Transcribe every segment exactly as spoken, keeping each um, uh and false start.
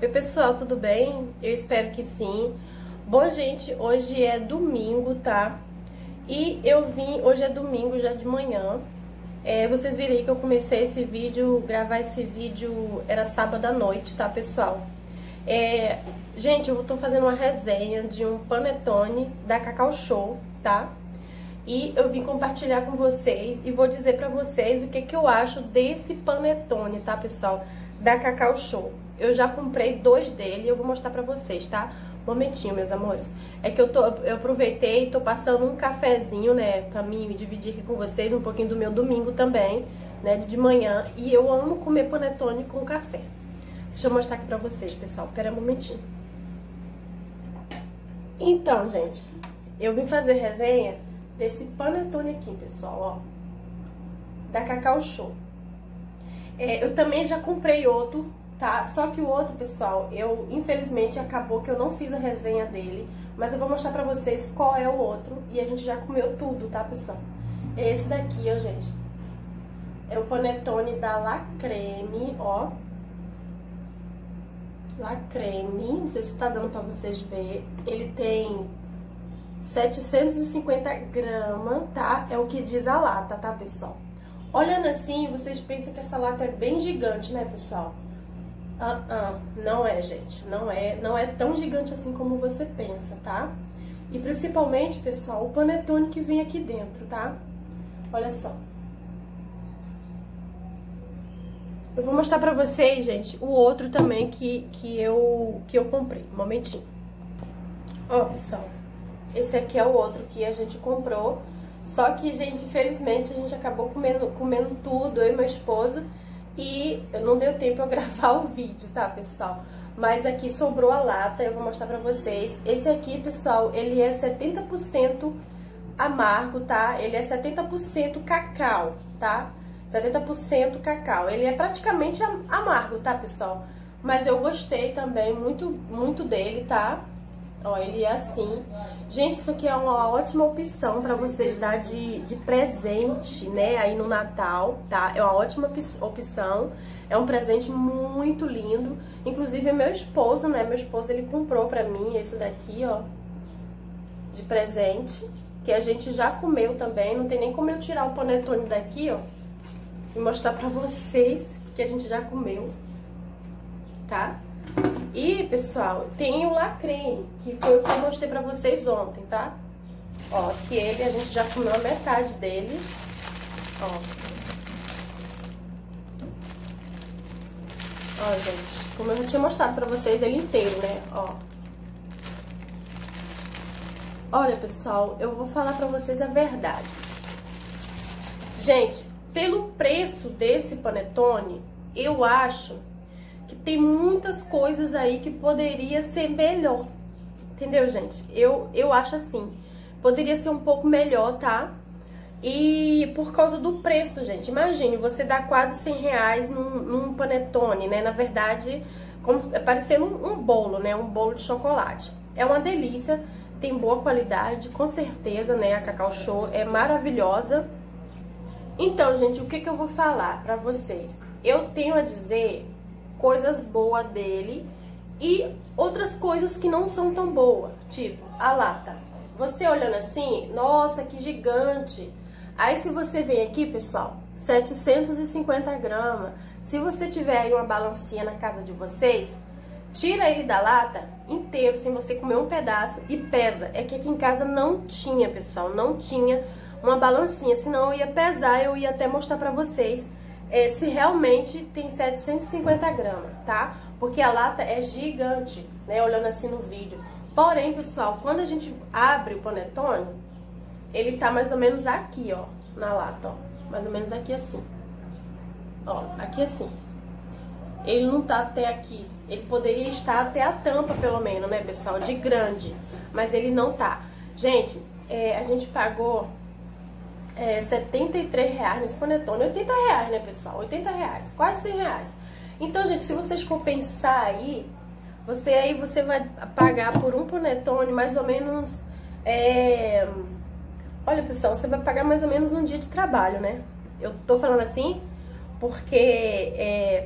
Oi pessoal, tudo bem? Eu espero que sim. Bom, gente, hoje é domingo, tá? E eu vim, hoje é domingo já de manhã. É, vocês viram aí que eu comecei esse vídeo, gravar esse vídeo, era sábado à noite, tá, pessoal? É, gente, eu tô fazendo uma resenha de um panetone da Cacau Show, tá? E eu vim compartilhar com vocês e vou dizer pra vocês o que que eu acho desse panetone, tá, pessoal? Da Cacau Show. Eu já comprei dois dele e eu vou mostrar pra vocês, tá? Um momentinho, meus amores. É que eu, tô, eu aproveitei e tô passando um cafezinho, né, pra mim dividir aqui com vocês um pouquinho do meu domingo também, né, de manhã. E eu amo comer panetone com café. Deixa eu mostrar aqui pra vocês, pessoal. Pera um momentinho. Então, gente, eu vim fazer resenha desse panetone aqui, pessoal, ó, da Cacau Show. É, eu também já comprei outro, tá? Só que o outro, pessoal, eu, infelizmente, acabou que eu não fiz a resenha dele, mas eu vou mostrar pra vocês qual é o outro e a gente já comeu tudo, tá, pessoal? É esse daqui, ó, gente. É o panetone da La Creme, ó. La Creme, não sei se tá dando pra vocês verem. Ele tem setecentos e cinquenta gramas, tá? É o que diz a lata, tá, pessoal? Olhando assim, vocês pensam que essa lata é bem gigante, né, pessoal? Ah, ah, não é, gente. Não é, não é tão gigante assim como você pensa, tá? E principalmente, pessoal, o panetone que vem aqui dentro, tá? Olha só. Eu vou mostrar pra vocês, gente, o outro também que, que, eu, que eu comprei. Um momentinho. Ó, pessoal. Esse aqui é o outro que a gente comprou. Só que, gente, infelizmente, a gente acabou comendo, comendo tudo, eu e meu esposo. E não deu tempo eu gravar o vídeo, tá, pessoal? Mas aqui sobrou a lata, eu vou mostrar pra vocês. Esse aqui, pessoal, ele é setenta por cento amargo, tá? Ele é setenta por cento cacau, tá? setenta por cento cacau. Ele é praticamente amargo, tá, pessoal? Mas eu gostei também muito, muito dele, tá? Ó, ele é assim. Gente, isso aqui é uma ótima opção pra vocês dar de, de presente, né, aí no Natal, tá? É uma ótima opção. É um presente muito lindo. Inclusive, meu esposo, né, meu esposo, ele comprou pra mim esse daqui, ó, de presente, que a gente já comeu também. Não tem nem como eu tirar o panetone daqui, ó, e mostrar pra vocês que a gente já comeu, tá? E, pessoal, tem o La Creme, que foi o que eu mostrei pra vocês ontem, tá? Ó, que ele, a gente já comeu a metade dele. Ó. Ó, gente, como eu já tinha mostrado pra vocês ele inteiro, né? Ó. Olha, pessoal, eu vou falar pra vocês a verdade. Gente, pelo preço desse panetone, eu acho que tem muitas coisas aí que poderia ser melhor, entendeu, gente? Eu, eu acho assim, poderia ser um pouco melhor, tá? E por causa do preço, gente, imagine, você dá quase cem reais num, num panetone, né? Na verdade, como, é parecendo um, um bolo, né? Um bolo de chocolate. É uma delícia, tem boa qualidade, com certeza, né? A Cacau Show é maravilhosa. Então, gente, o que que eu vou falar pra vocês? Eu tenho a dizer coisas boas dele e outras coisas que não são tão boas, tipo a lata. Você olhando assim, nossa, que gigante. Aí se você vem aqui, pessoal, setecentos e cinquenta gramas. Se você tiver aí uma balancinha na casa de vocês, tira ele da lata inteiro, sem você comer um pedaço, e pesa. É que aqui em casa não tinha, pessoal, não tinha uma balancinha, senão eu ia pesar, eu ia até mostrar pra vocês É, se realmente tem setecentos e cinquenta gramas, tá? Porque a lata é gigante, né? Olhando assim no vídeo. Porém, pessoal, quando a gente abre o panetone, ele tá mais ou menos aqui, ó, na lata, ó. Mais ou menos aqui assim. Ó, aqui assim. Ele não tá até aqui. Ele poderia estar até a tampa, pelo menos, né, pessoal? De grande. Mas ele não tá. Gente, é, a gente pagou É, setenta e três reais nesse panetone, oitenta reais, né, pessoal? oitenta reais, quase cem reais. Então, gente, se vocês for pensar aí, você aí você vai pagar por um panetone mais ou menos, é... olha, pessoal, você vai pagar mais ou menos um dia de trabalho, né? Eu tô falando assim porque é,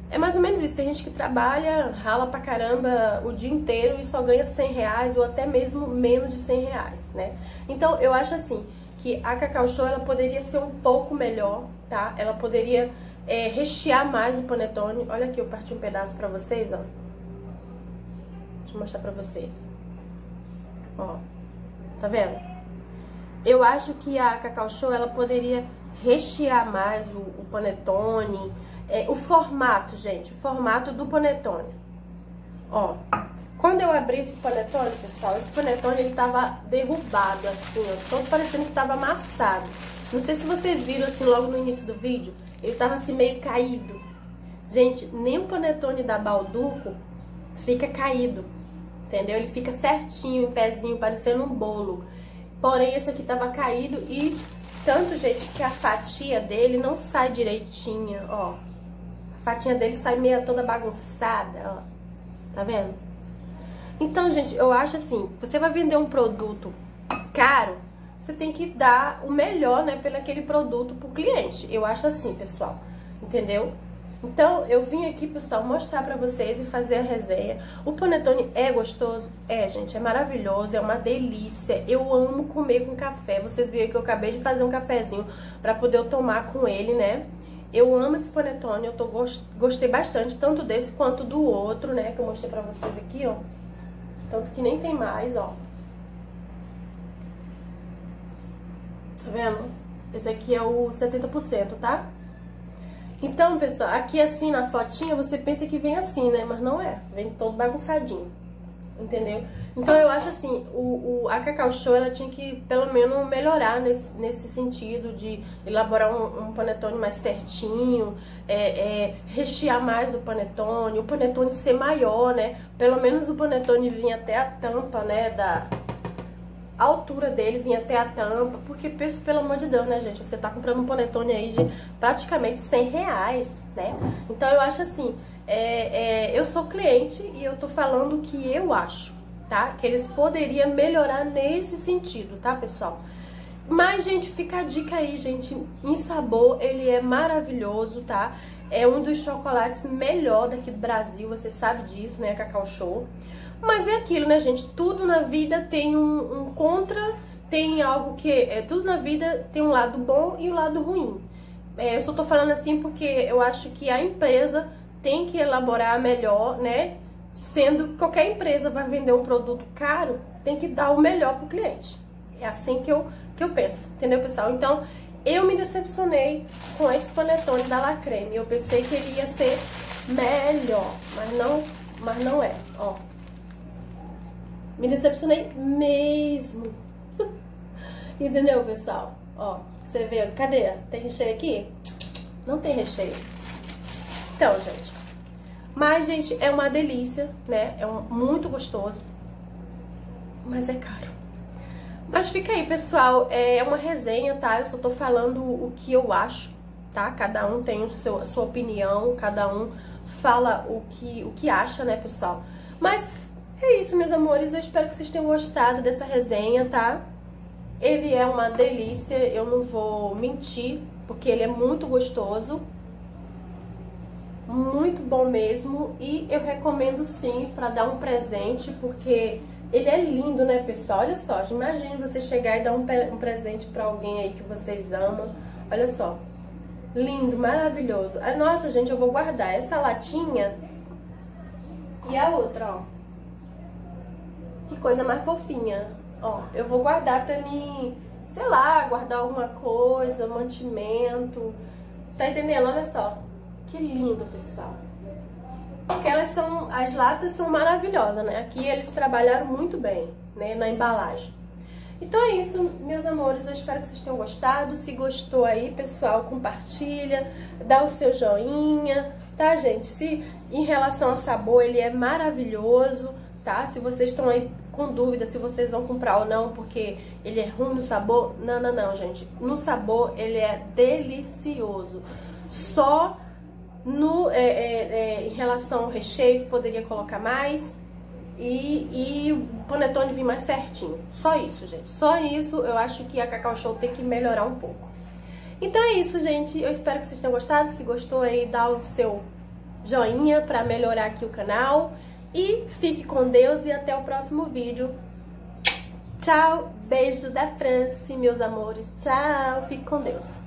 É mais ou menos isso. Tem gente que trabalha, rala pra caramba o dia inteiro e só ganha cem reais ou até mesmo menos de cem reais, né? Então, eu acho assim, que a Cacau Show, ela poderia ser um pouco melhor, tá? Ela poderia é, rechear mais o panetone. Olha aqui, eu parti um pedaço pra vocês, ó. Deixa eu mostrar pra vocês. Ó, tá vendo? Eu acho que a Cacau Show, ela poderia rechear mais o, o panetone, é, o formato, gente, o formato do panetone. Ó, quando eu abri esse panetone, pessoal, esse panetone, ele tava derrubado, assim, ó, todo parecendo que tava amassado. Não sei se vocês viram, assim, logo no início do vídeo, ele tava, assim, meio caído. Gente, nem o panetone da Balduco fica caído, entendeu? Ele fica certinho, em pezinho, parecendo um bolo. Porém, esse aqui tava caído e tanto, gente, que a fatia dele não sai direitinha, ó. A fatia dele sai meio toda bagunçada, ó. Tá vendo? Então, gente, eu acho assim, você vai vender um produto caro, você tem que dar o melhor, né, pelo aquele produto pro cliente. Eu acho assim, pessoal, entendeu? Então, eu vim aqui, pessoal, mostrar pra vocês e fazer a resenha. O panetone é gostoso? É, gente, é maravilhoso, é uma delícia. Eu amo comer com café. Vocês viram que eu acabei de fazer um cafezinho pra poder eu tomar com ele, né? Eu amo esse panetone, eu tô, gostei bastante, tanto desse quanto do outro, né? Que eu mostrei pra vocês aqui, ó. Tanto que nem tem mais, ó. Tá vendo? Esse aqui é o setenta por cento, tá? Então, pessoal, aqui assim na fotinha você pensa que vem assim, né? Mas não é, vem todo bagunçadinho, entendeu? Então eu acho assim, o, o, a Cacau Show, ela tinha que pelo menos melhorar nesse, nesse sentido de elaborar um, um panetone mais certinho, é, é, rechear mais o panetone, o panetone ser maior, né? Pelo menos o panetone vinha até a tampa, né, da... A altura dele vinha até a tampa, porque, pelo amor de Deus, né, gente? Você tá comprando um panetone aí de praticamente cem reais, né? Então, eu acho assim, é, é, eu sou cliente e eu tô falando o que eu acho, tá? Que eles poderiam melhorar nesse sentido, tá, pessoal? Mas, gente, fica a dica aí, gente. Em sabor, ele é maravilhoso, tá? É um dos chocolates melhor daqui do Brasil, você sabe disso, né? Cacau Show. Mas é aquilo, né, gente? Tudo na vida tem um, um contra, tem algo que... É, tudo na vida tem um lado bom e um lado ruim. É, eu só tô falando assim porque eu acho que a empresa tem que elaborar melhor, né? Sendo que qualquer empresa vai vender um produto caro, tem que dar o melhor pro cliente. É assim que eu, que eu penso, entendeu, pessoal? Então, eu me decepcionei com esse panetone da La Creme. Eu pensei que ele ia ser melhor, mas não, mas não é, ó. Me decepcionei mesmo. Entendeu, pessoal? Ó, você vê, cadê? Tem recheio aqui? Não tem recheio. Então, gente. Mas, gente, é uma delícia, né? É um, muito gostoso. Mas é caro. Mas fica aí, pessoal. É uma resenha, tá? Eu só tô falando o que eu acho, tá? Cada um tem o seu, a sua opinião. Cada um fala o que, o que acha, né, pessoal? Mas... é isso, meus amores, eu espero que vocês tenham gostado dessa resenha, tá? Ele é uma delícia, eu não vou mentir, porque ele é muito gostoso. Muito bom mesmo, e eu recomendo sim pra dar um presente, porque ele é lindo, né, pessoal? Olha só, imagine você chegar e dar um, um presente pra alguém aí que vocês amam. Olha só, lindo, maravilhoso. Ah, nossa, gente, eu vou guardar essa latinha e a outra, ó. Que coisa mais fofinha. Ó, eu vou guardar pra mim, sei lá, guardar alguma coisa, mantimento. Tá entendendo? Olha só. Que lindo, pessoal. Porque elas são, as latas são maravilhosas, né? Aqui eles trabalharam muito bem, né, na embalagem. Então é isso, meus amores. Eu espero que vocês tenham gostado. Se gostou aí, pessoal, compartilha, dá o seu joinha, tá, gente? Se em relação ao sabor, ele é maravilhoso, tá? Se vocês estão aí com dúvida se vocês vão comprar ou não, porque ele é ruim no sabor, não, não, não, gente. No sabor, ele é delicioso. Só no, é, é, é, em relação ao recheio, poderia colocar mais. E, e o panetone vir mais certinho. Só isso, gente. Só isso, eu acho que a Cacau Show tem que melhorar um pouco. Então é isso, gente. Eu espero que vocês tenham gostado. Se gostou aí, dá o seu joinha para melhorar aqui o canal. E fique com Deus e até o próximo vídeo. Tchau, beijo da Franci, meus amores. Tchau, fique com Deus.